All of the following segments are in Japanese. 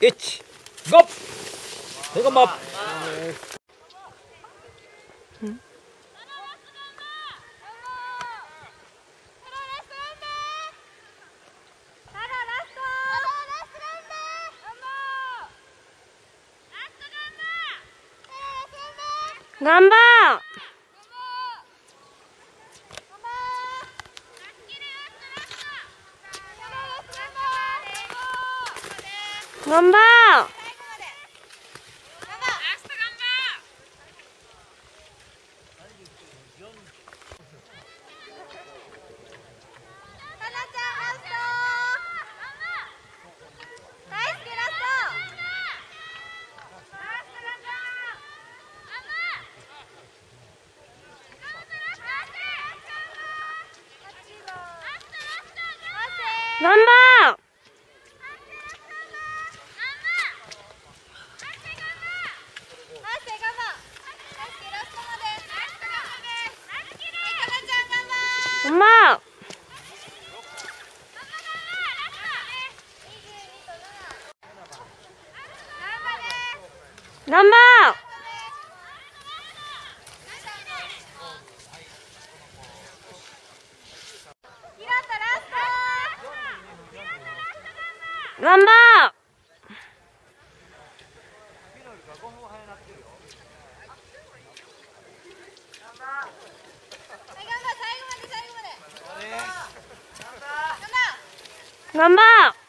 1、ゴー。それがまあ。 頑張ろう。頑張ろう。頑張ろう。頑張ろう。頑張ろう。頑張ろう。頑張ろう。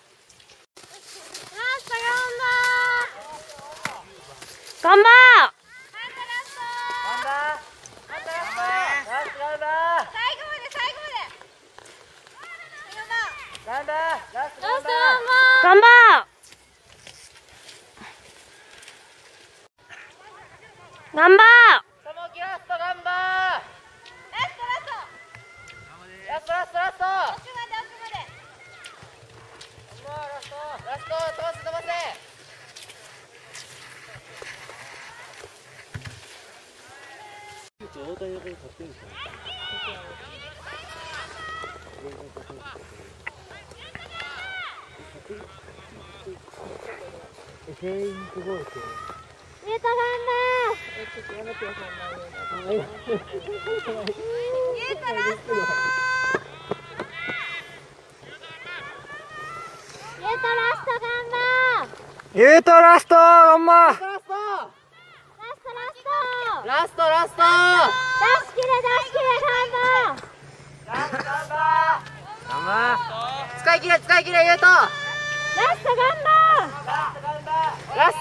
頑張ろう。頑張ろう。頑張ろう。 ともきラスト頑張ー。ラスト。飛ばせ。大谷の横に立ってるんですかね。全員すごいですよ。 ゆうと頑張ろう。ちょっとやめてよ、そんな言うの。ゆうとラスト。 ゆうとラスト頑張ー。ラスト。出し切れ頑張ー。使い切れゆうと。 ラスト頑張ろう。 ラスト。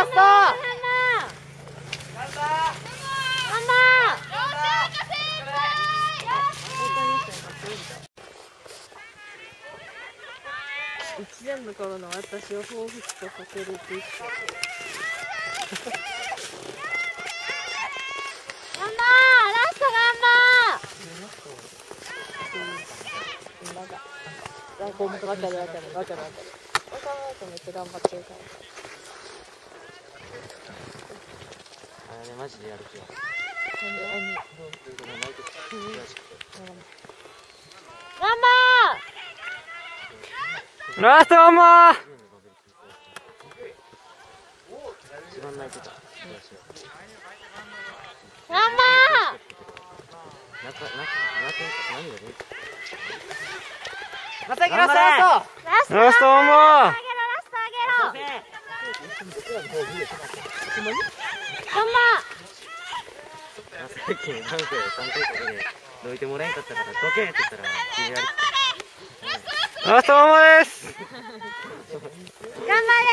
1年の頃の私を彷彿とさせるティッシュ。頑張ろう。ラスト頑張ろう。こうわかる。めっちゃ頑張ってるから。 マジでやる気は。 頑張ろう。 ラスト頑張ー。一番泣いてた。 頑張ろう。 ラスト頑張ー。さっきダンス3回ここでどいてもらえんかったからどけって言ったら決められてた。ラストママです。 頑張れ。